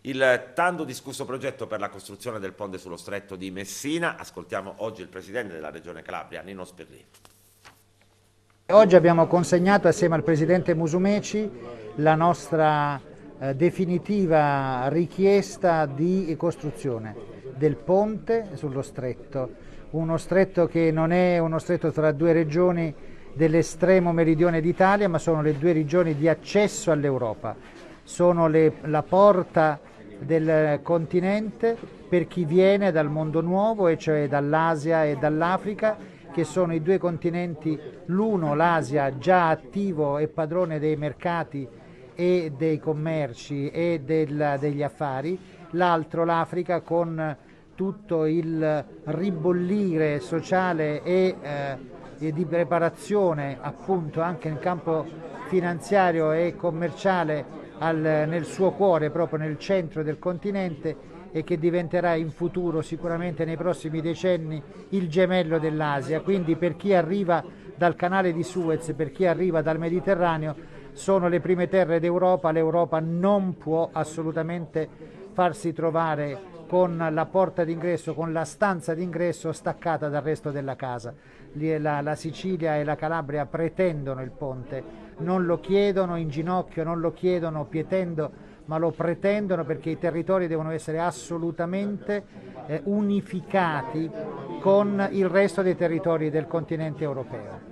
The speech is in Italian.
Il tanto discusso progetto per la costruzione del ponte sullo stretto di Messina. Ascoltiamo oggi il Presidente della Regione Calabria, Nino Sperlini. Oggi abbiamo consegnato assieme al Presidente Musumeci la nostra definitiva richiesta di costruzione del ponte sullo stretto, uno stretto che non è uno stretto tra due regioni dell'estremo meridione d'Italia, ma sono le due regioni di accesso all'Europa, sono la porta del continente per chi viene dal mondo nuovo, e cioè dall'Asia e dall'Africa, che sono i due continenti, l'uno l'Asia già attivo e padrone dei mercati e dei commerci e degli affari, l'altro l'Africa con tutto il ribollire sociale e di preparazione appunto anche in campo finanziario e commerciale nel suo cuore, proprio nel centro del continente, e che diventerà in futuro, sicuramente nei prossimi decenni, il gemello dell'Asia. Quindi per chi arriva dal canale di Suez, per chi arriva dal Mediterraneo, sono le prime terre d'Europa. L'Europa non può assolutamente farsi trovare con la porta d'ingresso, con la stanza d'ingresso staccata dal resto della casa. La Sicilia e la Calabria pretendono il ponte, non lo chiedono in ginocchio, non lo chiedono pietendo, ma lo pretendono perché i territori devono essere assolutamente unificati con il resto dei territori del continente europeo.